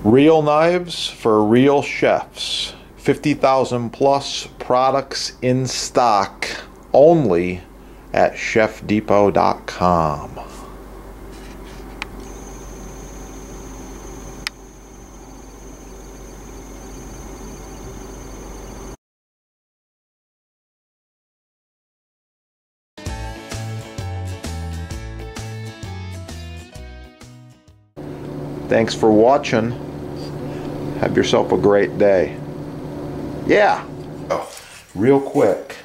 Real knives for real chefs. 50,000 plus products in stock only at chefdepot.com. Thanks for watching. Have yourself a great day. Yeah. Oh, real quick.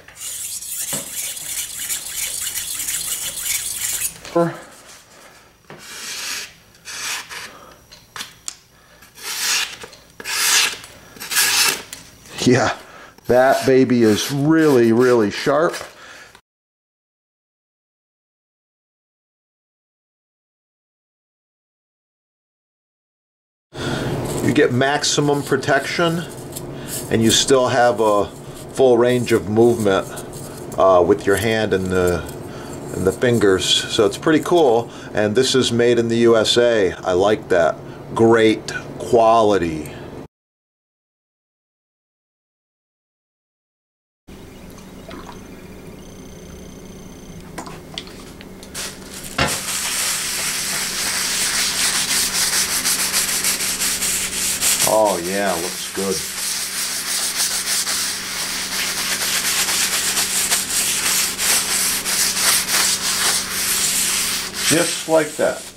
Yeah, that baby is really, really sharp. You get maximum protection and you still have a full range of movement with your hand and the fingers, so it's pretty cool. And this is made in the USA. I like that. Great quality. Oh yeah, looks good. Just like that.